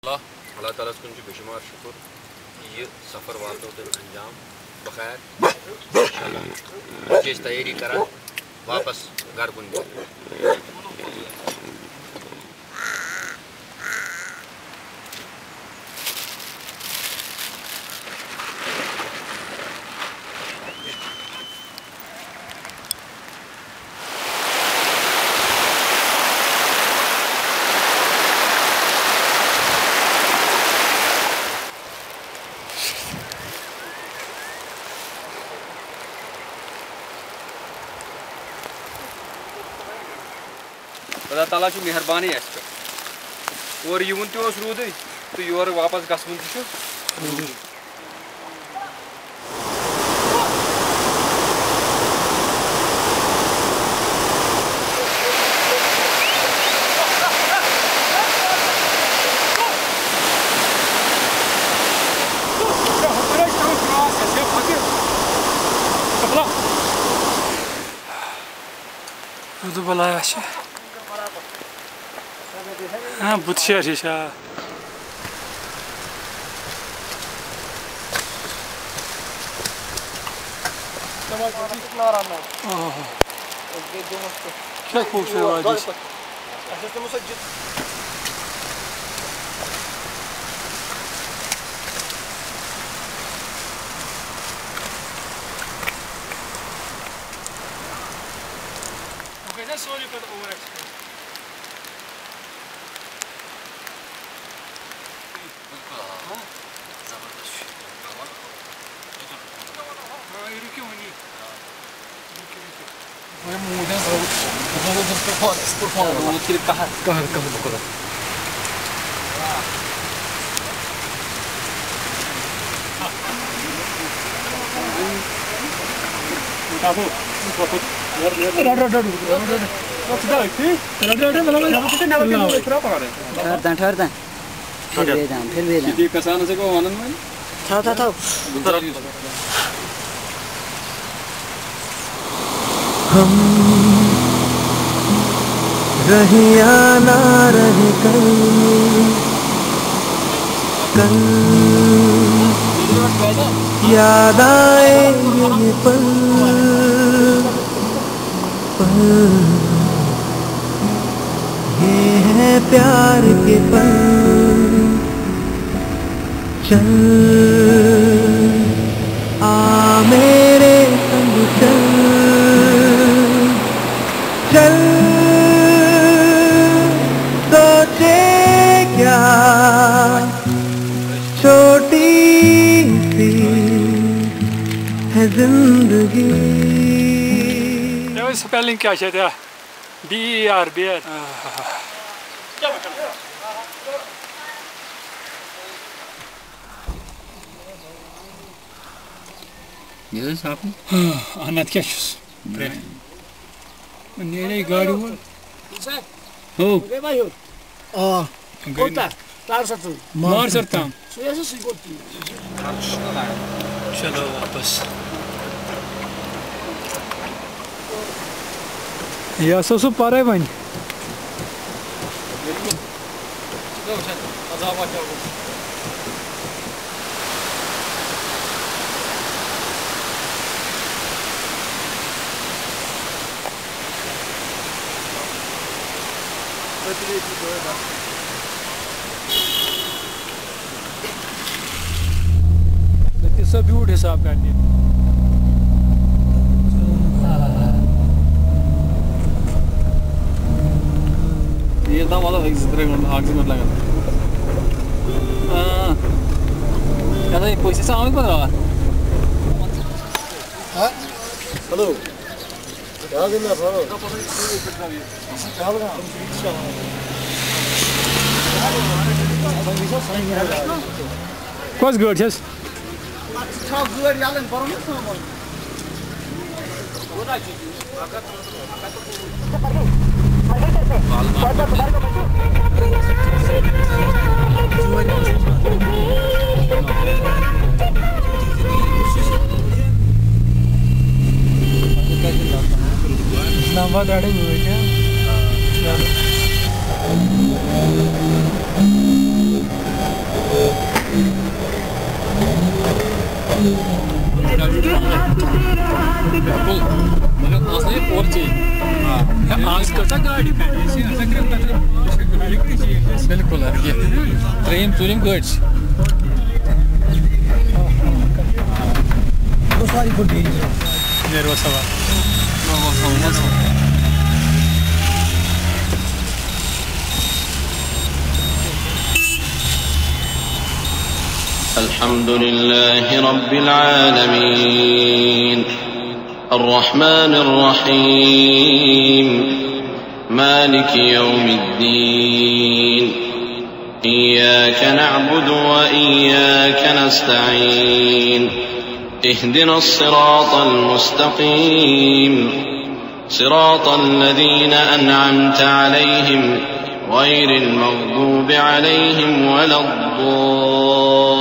अल्लाह ताला कुन बेशुमार शुक्र ये सफ़र वातो अंजाम बखैर तैयारी करा वापस घर कुन खुदा ताला की मेहरबानी है और युन तूद तो योर वापस गसन बुलाया हाँ बुतशा शीशा क्या खूबसूरत sorry for the overexposure. हम रहे या ना रहे कल याद आएंगे ये पल ये है प्यार के पल चल आ मेरे संग चल सोचे क्या छोटी सी है जिंदगी स्पेलिंग क्या है BER ये साफ अनत क्या नेरे गाड़ी हो भाई हो कोता तारसर मार सकता चलो वापस या सो पारे वन सब ब्यूट हिसाब करनी ये दाम वाला है इस तरह ऑक्सीजन लगा हां क्या ये पैसे से आवे पड़ा हां हेलो क्या दिन है सर कस गाड़ी छस छह गाड़ी आलन परम इस्लामाबाद आड़े हुए क्या Train touring goods. Sorry for danger. There was a الحمد لله رب العالمين الرحمن الرحيم مالك يوم الدين إياك نعبد وإياك نستعين اهدنا الصراط المستقيم صراط الذين أنعمت عليهم غير المغضوب عليهم ولا الضالين